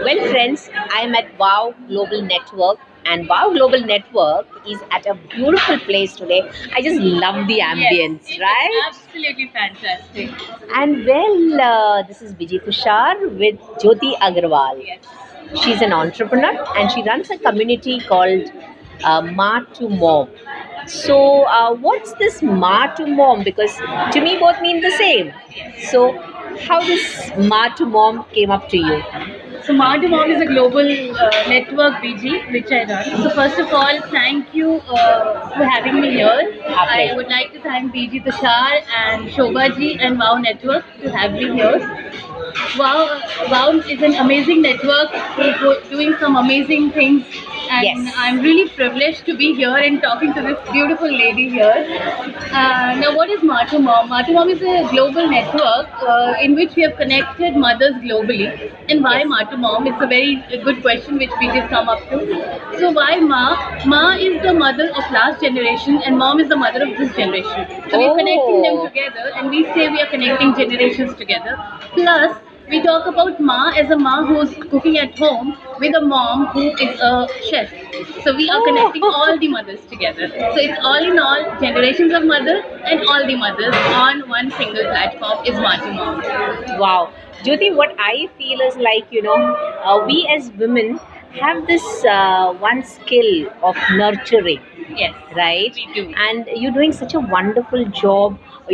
Well, friends, I am at Wow Global Network, and Wow Global Network is at a beautiful place today. I just love the ambience, Yes, right? absolutely fantastic. And well, this is Vijay Tushar with Jyoti Agarwal. Yes. She's an entrepreneur and she runs a community called Ma to Mom. So, what's this Ma to Mom? Because to me, both mean the same. So, how this Ma to Mom came up to you? So Mother Mom is a global network, BG, which I run. So first of all, thank you for having me here. Our I pleasure. would like to thank BG Tushar and Shobhaji and Wow Network to have me here. Wow is an amazing network. We're doing some amazing things, and Yes. I'm really privileged to be here and talking to this beautiful lady here. Now, what is Matu Mom? Matu Mom is a global network in which we have connected mothers globally. And why Yes. Matu Mom? It's a very good question which we just come up to. So why Ma? Ma is the mother of last generation, and Mom is the mother of this generation. So we're connecting them Oh. together, and we say we are connecting generations together. Plus, we talk about Ma as a Ma who's cooking at home with a mom who is a chef. So we are connecting all the mothers together. So it's all in all generations of mother and all the mothers on one single platform is Mati Mom. Wow. Jyoti, what I feel is like, we as women have this one skill of nurturing, Yes, right? we do. And you're doing such a wonderful job,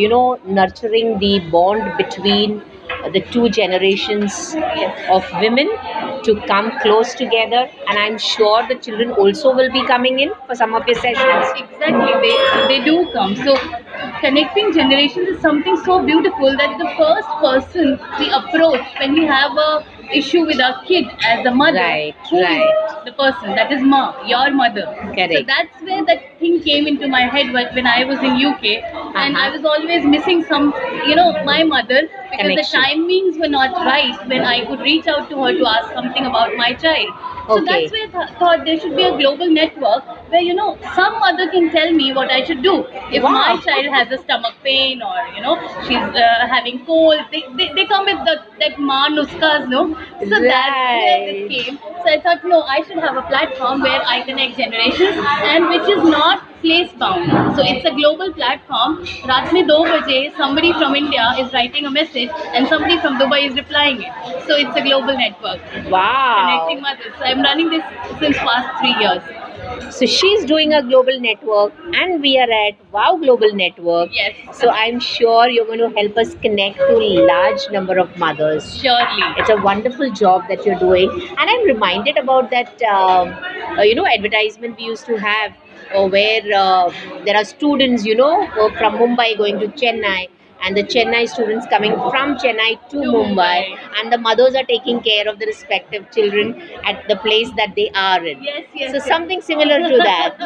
nurturing the bond between the two generations Yes. of women to come close together. And I'm sure the children also will be coming in for some of your sessions. Exactly, they do come. So connecting generations is something so beautiful that the first person we approach when we have a issue with our kid as a mother, Right, who is right. the person that is ma, your mother. Correct. So that's where that thing came into my head when I was in UK, and I Uh-huh. was always missing some, my mother, because Connection. the timings were not right when I could reach out to her to ask something about my child. So Okay. that's where I thought there should be a global network where some mother can tell me what I should do. If Wow. my child has a stomach pain or she's having cold, they come with that ma nuskas, no. So that's where Right. this came. So I thought no, I should have a platform where I connect generations and which is not place bound. So it's a global platform. Raat mein 2 baje somebody from India is writing a message and somebody from Dubai is replying it. So it's a global network connecting Wow. mothers. So I'm running this since past 3 years. So she's doing a global network, and we are at Wow Global Network. Yes. So I'm sure you're going to help us connect to a large number of mothers. Surely. It's a wonderful job that you're doing, and I'm reminded about that, advertisement we used to have, where there are students, from Mumbai going to Chennai, and the Chennai students coming from Chennai to Mumbai, and the mothers are taking care of the respective children at the place that they are in. Yes. So something similar to that.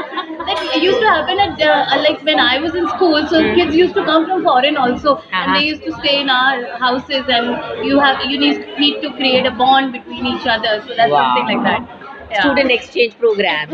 That used to happen at like when I was in school. So kids used to come from foreign also, and they used to stay in our houses, and you need to create a bond between each other. So that's Wow. something like that. Yeah. Student exchange programs.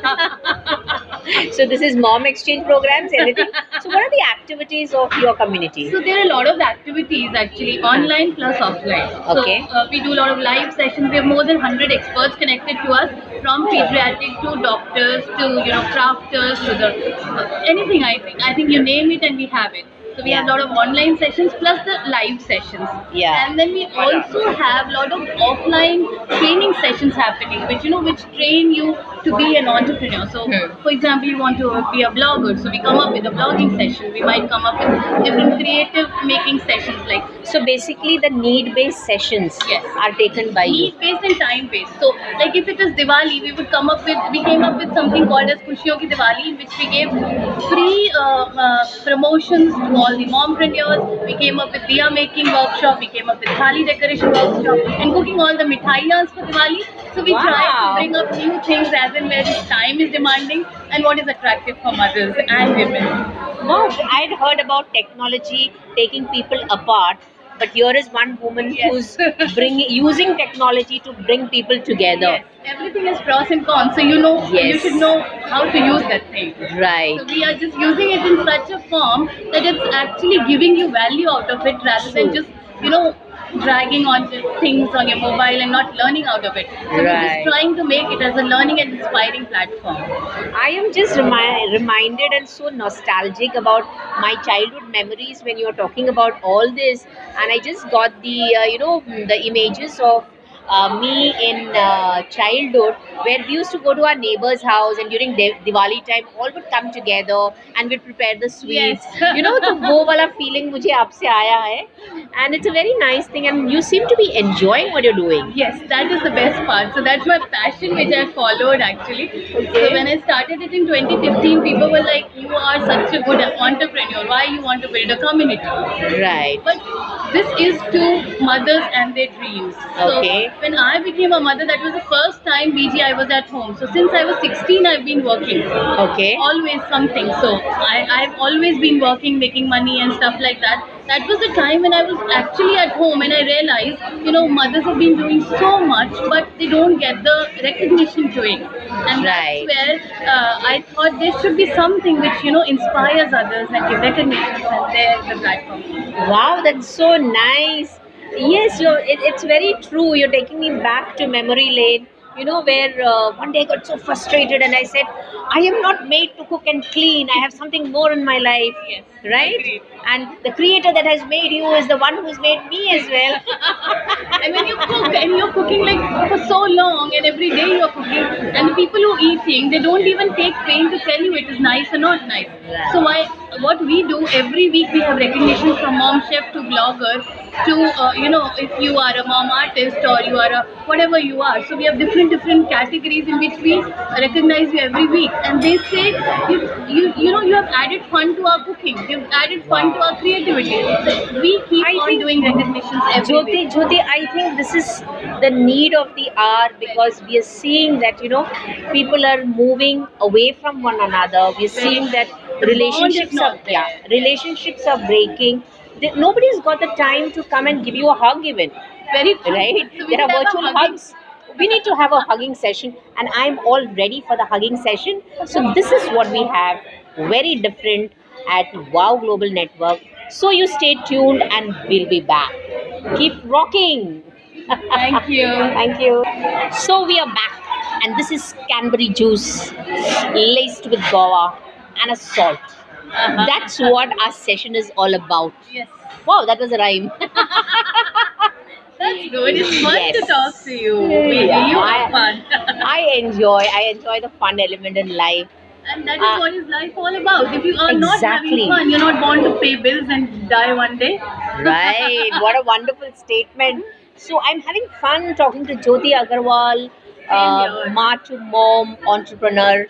So this is mom exchange programs, anything. So what are the activities of your community? So there are a lot of activities actually, online plus offline. Okay. So we do a lot of live sessions. We have more than 100 experts connected to us, from pediatric to doctors to crafters to the anything. I think you name it and we have it. So we have a lot of online sessions plus the live sessions. Yeah. And then we also have a lot of offline training sessions happening, which train you to be an entrepreneur. So, for example, you want to be a blogger, so we come up with a blogging session. We might come up with different creative making sessions like. So basically, the need-based sessions Yes. are taken by you. Need-based and time-based. So, like if it is Diwali, we came up with something called as Khushiyon Ki Diwali, in which we gave free promotions to all the mompreneurs. We came up with diya making workshop. We came up with thali decoration workshop and cooking all the mithaiyas for Diwali. So we try to bring up new things as and where time is demanding and what is attractive for mothers and women. Wow, I'd heard about technology taking people apart, but here is one woman Yes. who's using technology to bring people together. Yes, everything has pros and cons. So you Yes. should know how to use that thing. Right. So we are just using it in such a form that it's actually giving you value out of it rather than True. just dragging on the things on your mobile and not learning out of it. So we're just Right. trying to make it as a learning and inspiring platform. I am just reminded and so nostalgic about my childhood memories when you're talking about all this, and I just got the the images of me in childhood, where we used to go to our neighbor's house, and during Diwali time all would come together and we'd prepare the sweets. Yes. तो वो वाला feeling मुझे आपसे आया है, and it's a very nice thing, and you seem to be enjoying what you're doing. Yes, that is the best part. So that's my passion which I followed actually. Okay. So when I started it in 2015, people were like, "You are such a good entrepreneur. Why you want to build a community?" Right. But this is to mothers and their dreams. Okay. So when I became a mother, that was the first time BGI was at home. So since I was 16, I've been working. Okay. Always something. So I've always been working, making money and stuff like that. That was the time when I was actually at home and I realized, mothers have been doing so much, but they don't get the recognition to it. And Right. that's where I thought there should be something which, inspires others and give recognition, and there's the platform. Wow, that's so nice. Yes, it's very true. You're taking me back to memory lane, where one day I got so frustrated and I said, I am not made to cook and clean. I have something more in my life. Yes, Right? agreed. And the creator that has made you is the one who's made me as well. And when you cook and you're cooking like for so long and every day you're cooking, and the people who eating, they don't even take pain to tell you it is nice or not nice. Right. So what we do every week, we have recognition from mom chef to blogger to if you are a mom artist or you are a whatever you are. So we have different categories in which we recognize you every week, and they say you have added fun to our cooking, you've added fun to our creativity. So we keep I on think- doing recognitions every week. Jyoti, I think this is the need of the hour, because we are seeing that people are moving away from one another. We are seeing that The bond is relationships not there. relationships are breaking. Nobody's got the time to come and give you a hug even. Very true. Right? So we There are have a virtual hugging- hugs. We need to have a hugging session, and I'm all ready for the hugging session. So this is what we have, very different at Wow Global Network. So you stay tuned, and we'll be back. Keep rocking. Thank you. Thank you. So we are back, and this is Canberry juice laced with guava and a salt. That's what our session is all about. Yes. Wow, that was a rhyme. That's good. It's fun Yes. to talk to you. Maybe Yeah, you have fun. I enjoy the fun element in life. And that is what is life all about. If you are not Exactly. having fun, you're not born to pay bills and die one day. Right. What a wonderful statement. So I'm having fun talking to Jyoti Agarwal, Same here. ma to mom entrepreneur.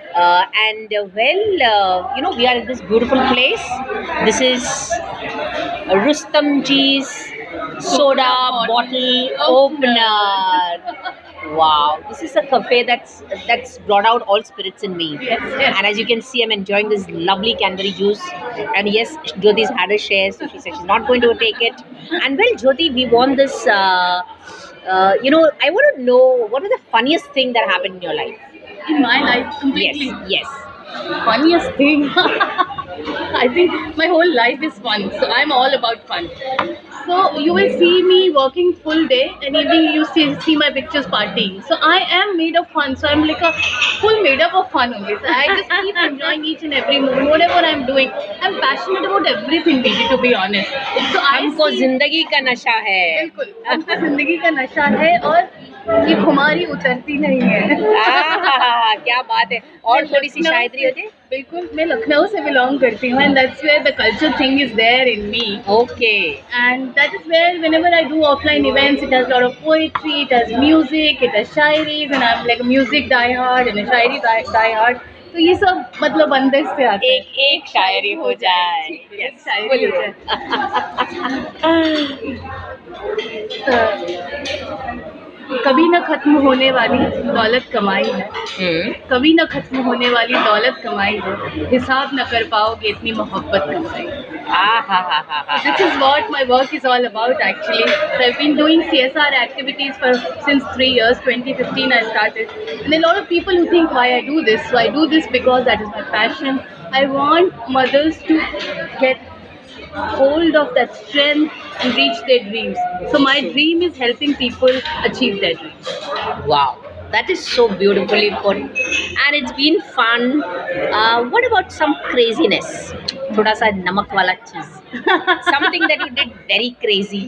We are in this beautiful place. This is Rustam Ji's soda bottle opener. Wow, this is a cafe that's brought out all spirits in me. Yes, yes. And as you can see, I'm enjoying this lovely Canberry juice. And yes, Jyoti's had a share, so she said she's not going to take it. And well, Jyoti, we want this. I want to know, what was the funniest thing that happened in your life? In my life, completely. Yes. Funniest thing. I think my whole life is fun. So I'm all about fun. So you will see me working full day, and evening you see my pictures partying. So I am made of fun. So I'm like a full made up of fun only. So I just keep enjoying each and every moment, whatever I'm doing. I'm passionate about everything, Didi, to be honest. So I हमको see- जिंदगी का नशा है. बिल्कुल हमको जिंदगी का नशा है, और ये खुमारी उतरती नहीं है. आहा, क्या बात है. और थोड़ी सी शायरी हो जाए. बिल्कुल मैं लखनऊ से बिलोंग करती हूँ, and that's where the culture thing is there in me. Okay. And that is where whenever I do offline events, it has a lot of poetry, it has music, it has shairis, and I'm like a music diehard and a shairi diehard. तो ये सब मतलब अंदर से आता है. एक शायरी हो जाए. एक शायरी हो जाए. कभी न खत्म होने वाली दौलत कमाई है, कभी न खत्म होने वाली दौलत कमाई है, हिसाब न कर पाओगे इतनी मोहब्बत कमाई. This is what my work is all about actually. So I've been doing CSR activities since 3 years. 2015 I started, and a lot of people who think why I do this. So I do this because that is my passion. I want mothers to get hold of that strength and reach their dreams. So my dream is helping people achieve their dreams. Wow, that is so beautifully put. And it's been fun. What about some craziness? थोड़ा सा नमक वाला चीज. Something that you did very crazy.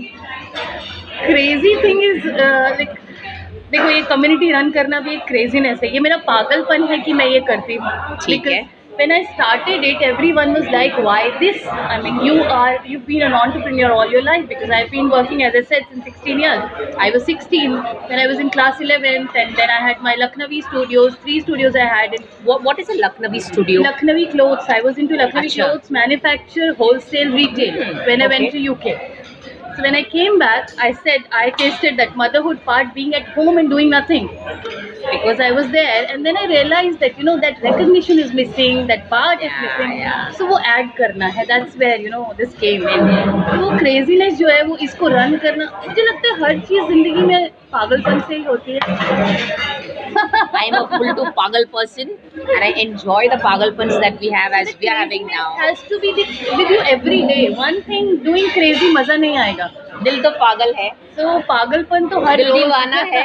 Crazy thing is like, देखो ये community run करना भी एक क्रेजीनेस है. ये मेरा पागलपन है कि मैं ये करती हूँ. ठीक है. When I started it, everyone was like, "Why this? I mean, you've been an entrepreneur all your life." Because I've been working, as I said, since 16 years. I was 16 when I was in class 11th, and then I had my Lucknowi studios. 3 studios I had. What is a Lucknowi studio? Lucknowi clothes. I was into Lucknowi Achha. clothes, manufacture, wholesale, retail. When I went to UK. So when I came back, I said I tasted that motherhood part, being at home and doing nothing, because I was there. And then I realized that that recognition is missing, that part is missing. Yeah. So वो add करना है. That's where this came in. वो craziness जो है वो इसको run करना. मुझे लगता है हर चीज जिंदगी में पागलपन से ही होती है. I am a full to pagal person, and I enjoy the pagalpans that we have as we are having now. It has to be with you every day. One thing doing crazy मजा नहीं आएगा. दिल तो पागल है, तो पागलपन तो हर दिल दीवाना है.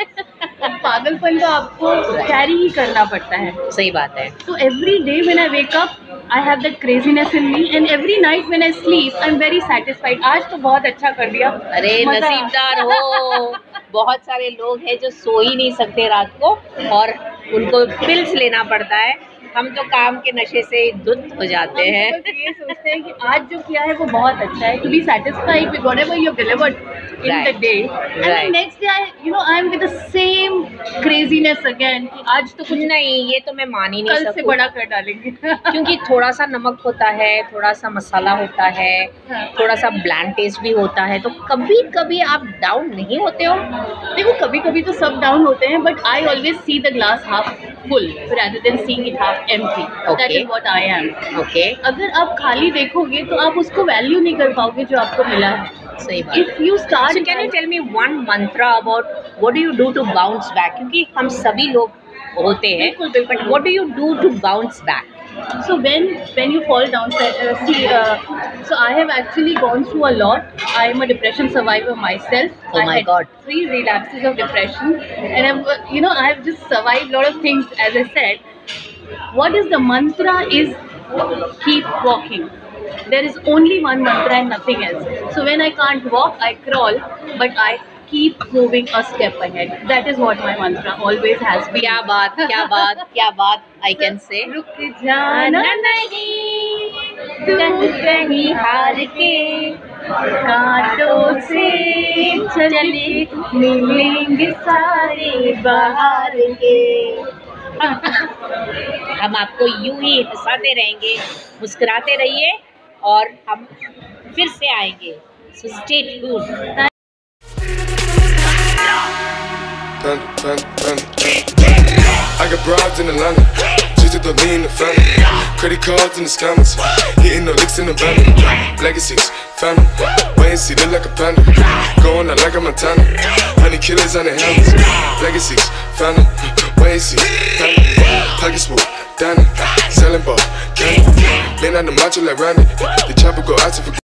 पागलपन तो आपको कैरी ही करना पड़ता है. सही बात है. So every day when I wake up, I have that craziness in me, and every night when I sleep, I'm very satisfied. आज तो बहुत अच्छा कर दिया. अरे मजा. नसीबदार हो. बहुत सारे लोग हैं जो सो ही नहीं सकते रात को, और उनको पिल्स लेना पड़ता है. हम तो काम के नशे से धुत हो जाते हैं. हम बस ये सोचते हैं कि आज जो किया है वो बहुत अच्छा है. To be satisfied with whatever you've delivered in Right. the day, and Right. the next day I'm with the same craziness again. कि आज तो कुछ नहीं, ये तो मैं मान ही नहीं कल से सकती, बड़ा कर डालेंगे. क्योंकि थोड़ा सा नमक होता है, थोड़ा सा मसाला होता है, हाँ. थोड़ा सा ब्लैंड टेस्ट भी होता है, तो कभी कभी आप डाउन नहीं होते हो. देखो कभी कभी तो सब डाउन होते हैं, but I always see the glass half full rather than seeing it half empty. That Okay. is what I am. Okay, अगर आप खाली देखोगे तो आप उसको वैल्यू नहीं कर पाओगे जो आपको मिला है. सही बात. If you start, So can you tell me one mantra about what do you do to bounce back? क्योंकि हम सभी लोग होते हैं, बिल्कुल, बिल्कुल. but what do you do to bounce back? So when you fall down, so I have actually gone through a lot. I am a depression survivor myself. Oh my I had God. 3 relapses of depression, and I have just survived a lot of things. As I said, what is the mantra is keep walking. There is only one mantra and nothing else. So when I can't walk, I crawl, but I keep moving a step ahead. That is what my mantra always has been. क्या बात, क्या बात, क्या बात. I can say रुक जाना नहीं, तू कहीं हार के कांटों से चले, मिलेंगे सारे बाहर के. हम आपको यूं ही हंसाते रहेंगे, मुस्कुराते रहिए, और हम फिर से आएंगे. So stay tuned. I got broads in Atlanta, just to throw me in the family. Credit cards and the scammers, hitting the licks in the van. Legacies, family, wait and see, look like a panda. Going out like a Montana, honey killers on the helmets. Legacies, family, wait and see, family. Pocket smooth, Danny, selling ball, candy. Man on the macho like Randy, the chopper go out to forget.